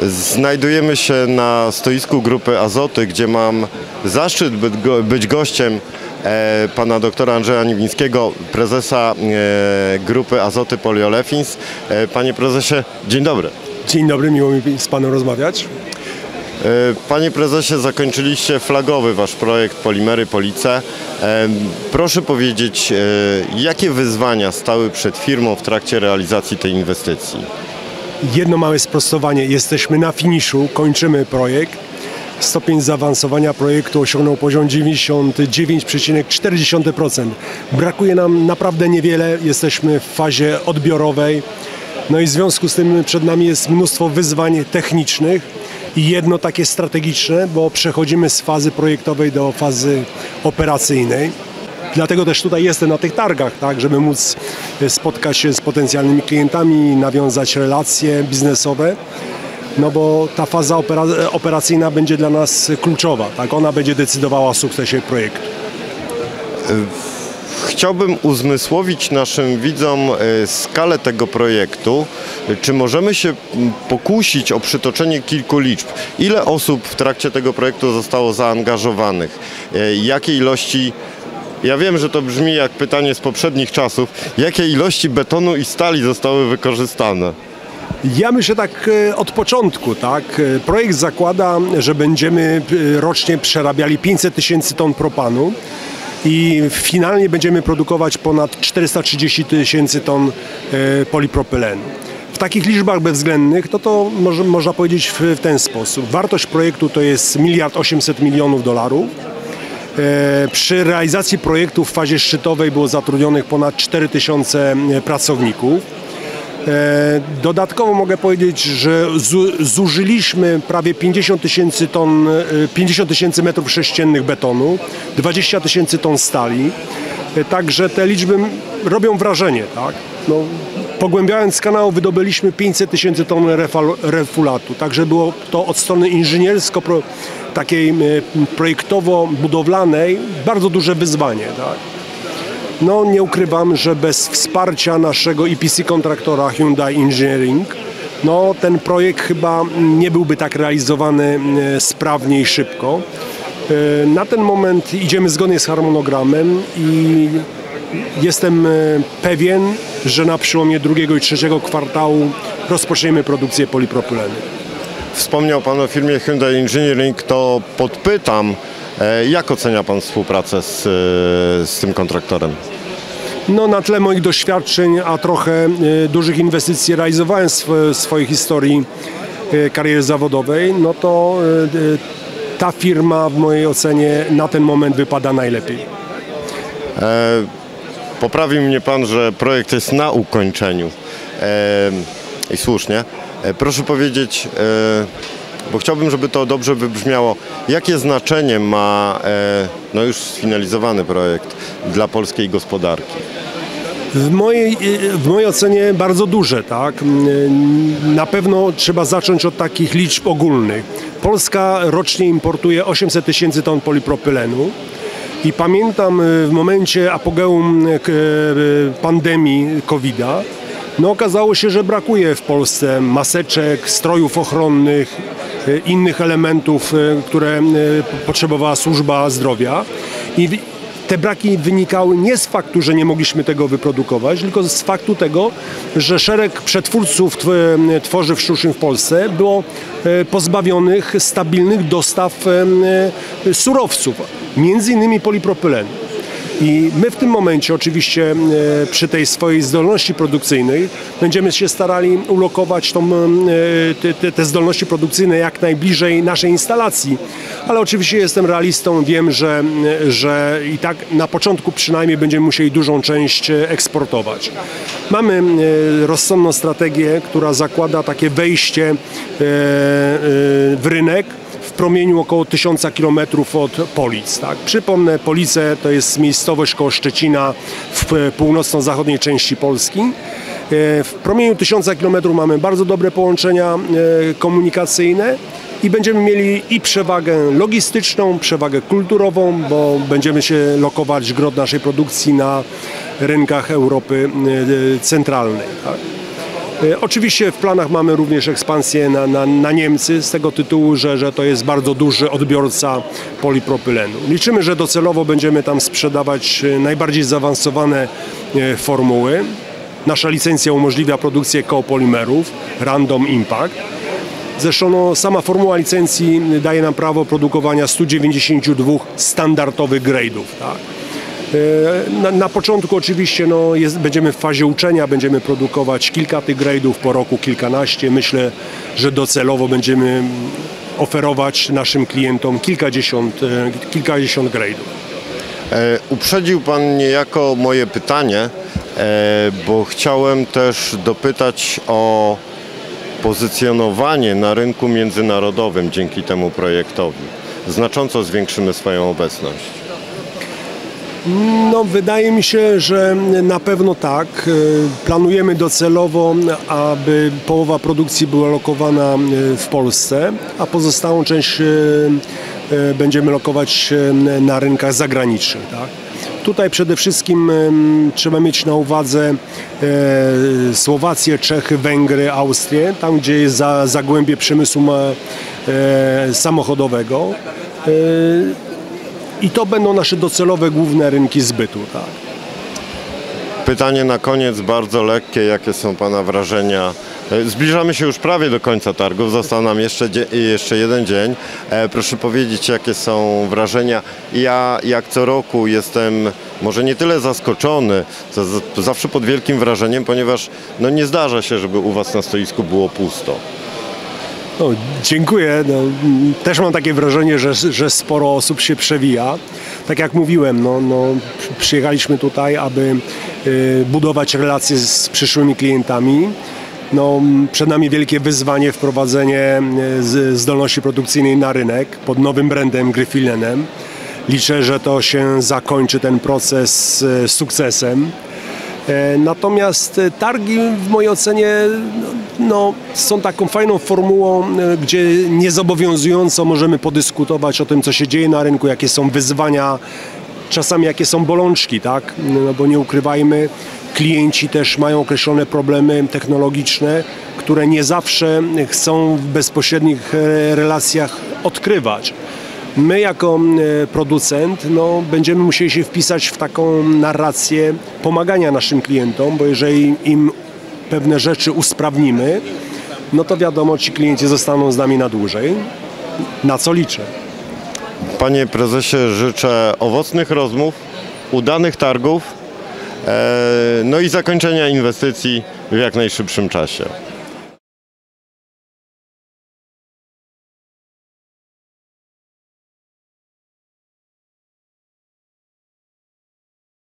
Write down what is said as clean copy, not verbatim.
Znajdujemy się na stoisku Grupy Azoty, gdzie mam zaszczyt być gościem pana doktora Andrzeja Niwińskiego, prezesa Grupy Azoty Polyolefins. Panie prezesie, dzień dobry. Dzień dobry, miło mi z panem rozmawiać. Panie prezesie, zakończyliście flagowy wasz projekt Polimery Police. Proszę powiedzieć, jakie wyzwania stały przed firmą w trakcie realizacji tej inwestycji? Jedno małe sprostowanie. Jesteśmy na finiszu, kończymy projekt. Stopień zaawansowania projektu osiągnął poziom 99,4%. Brakuje nam naprawdę niewiele. Jesteśmy w fazie odbiorowej. No i w związku z tym przed nami jest mnóstwo wyzwań technicznych i jedno takie strategiczne, bo przechodzimy z fazy projektowej do fazy operacyjnej. Dlatego też tutaj jestem na tych targach, tak, żeby móc spotkać się z potencjalnymi klientami, nawiązać relacje biznesowe, no bo ta faza operacyjna będzie dla nas kluczowa, tak, ona będzie decydowała o sukcesie projektu. Chciałbym uzmysłowić naszym widzom skalę tego projektu. Czy możemy się pokusić o przytoczenie kilku liczb? Ile osób w trakcie tego projektu zostało zaangażowanych? Jakie ilości... Ja wiem, że to brzmi jak pytanie z poprzednich czasów. Jakie ilości betonu i stali zostały wykorzystane? Ja myślę tak od początku, tak. Projekt zakłada, że będziemy rocznie przerabiali 500 tysięcy ton propanu i finalnie będziemy produkować ponad 430 tysięcy ton polipropylenu. W takich liczbach bezwzględnych to można powiedzieć w ten sposób. Wartość projektu to jest 1,8 mld. Przy realizacji projektu w fazie szczytowej było zatrudnionych ponad 4000 pracowników. Dodatkowo mogę powiedzieć, że zużyliśmy prawie 50 tysięcy ton, 50 tysięcy metrów sześciennych betonu, 20 tysięcy ton stali. Także te liczby robią wrażenie, tak? No, pogłębiając kanał wydobyliśmy 500 tysięcy ton refulatu. Także było to od strony inżyniersko takiej projektowo-budowlanej bardzo duże wyzwanie, tak? No nie ukrywam, że bez wsparcia naszego EPC kontraktora Hyundai Engineering, no ten projekt chyba nie byłby tak realizowany sprawnie i szybko. Na ten moment idziemy zgodnie z harmonogramem i jestem pewien, że na przełomie drugiego i trzeciego kwartału rozpoczniemy produkcję polipropylenu. Wspomniał pan o firmie Hyundai Engineering, to podpytam, jak ocenia pan współpracę z tym kontraktorem? No, na tle moich doświadczeń, a trochę dużych inwestycji realizowałem w swojej historii kariery zawodowej, no to ta firma w mojej ocenie na ten moment wypada najlepiej. Poprawił mnie pan, że projekt jest na ukończeniu i słusznie. Proszę powiedzieć, bo chciałbym, żeby to dobrze wybrzmiało, jakie znaczenie ma no już sfinalizowany projekt dla polskiej gospodarki? W mojej ocenie bardzo duże, tak? Na pewno trzeba zacząć od takich liczb ogólnych. Polska rocznie importuje 800 tysięcy ton polipropylenu i pamiętam w momencie apogeum pandemii COVID-a, no okazało się, że brakuje w Polsce maseczek, strojów ochronnych, innych elementów, które potrzebowała służba zdrowia. I te braki wynikały nie z faktu, że nie mogliśmy tego wyprodukować, tylko z faktu tego, że szereg przetwórców tworzyw sztucznych w Polsce było pozbawionych stabilnych dostaw surowców, między innymi polipropylenu. I my w tym momencie oczywiście przy tej swojej zdolności produkcyjnej będziemy się starali ulokować te zdolności produkcyjne jak najbliżej naszej instalacji. Ale oczywiście jestem realistą, wiem, że i tak na początku przynajmniej będziemy musieli dużą część eksportować. Mamy rozsądną strategię, która zakłada takie wejście w rynek w promieniu około 1000 km od Polic. Tak. Przypomnę, Police to jest miejscowość koło Szczecina w północno-zachodniej części Polski. W promieniu 1000 km mamy bardzo dobre połączenia komunikacyjne i będziemy mieli i przewagę logistyczną, przewagę kulturową, bo będziemy się lokować gro naszej produkcji na rynkach Europy centralnej. Tak. Oczywiście w planach mamy również ekspansję na Niemcy z tego tytułu, że to jest bardzo duży odbiorca polipropylenu. Liczymy, że docelowo będziemy tam sprzedawać najbardziej zaawansowane formuły. Nasza licencja umożliwia produkcję kopolimerów Random Impact. Zresztą sama formuła licencji daje nam prawo produkowania 192 standardowych grade'ów. Tak? Na początku oczywiście będziemy w fazie uczenia, będziemy produkować kilka tych grade'ów, po roku kilkanaście. Myślę, że docelowo będziemy oferować naszym klientom kilkadziesiąt grade'ów. Uprzedził Pan niejako moje pytanie, bo chciałem też dopytać o pozycjonowanie na rynku międzynarodowym dzięki temu projektowi. Znacząco zwiększymy swoją obecność. Wydaje mi się, że na pewno tak. Planujemy docelowo, aby połowa produkcji była lokowana w Polsce, a pozostałą część będziemy lokować na rynkach zagranicznych. Tak? Tutaj przede wszystkim trzeba mieć na uwadze Słowację, Czechy, Węgry, Austrię, tam gdzie jest zagłębie przemysłu samochodowego. I to będą nasze docelowe główne rynki zbytu. Tak. Pytanie na koniec, bardzo lekkie. Jakie są Pana wrażenia? Zbliżamy się już prawie do końca targów. Został nam jeszcze jeden dzień. Proszę powiedzieć, jakie są wrażenia. Ja jak co roku jestem może nie tyle zaskoczony, to zawsze pod wielkim wrażeniem, ponieważ nie zdarza się, żeby u Was na stoisku było pusto. Dziękuję. Też mam takie wrażenie, że sporo osób się przewija. Tak jak mówiłem, przyjechaliśmy tutaj, aby budować relacje z przyszłymi klientami. Przed nami wielkie wyzwanie, wprowadzenie zdolności produkcyjnej na rynek pod nowym brandem Gryfilenem. Liczę, że to się zakończy ten proces sukcesem. Natomiast targi w mojej ocenie są taką fajną formułą, gdzie niezobowiązująco możemy podyskutować o tym, co się dzieje na rynku, jakie są wyzwania, czasami jakie są bolączki, tak? Bo nie ukrywajmy, klienci też mają określone problemy technologiczne, które nie zawsze chcą w bezpośrednich relacjach odkrywać. My jako producent będziemy musieli się wpisać w taką narrację pomagania naszym klientom, bo jeżeli im pewne rzeczy usprawnimy, to wiadomo, ci klienci zostaną z nami na dłużej, na co liczę. Panie prezesie, życzę owocnych rozmów, udanych targów, i zakończenia inwestycji w jak najszybszym czasie.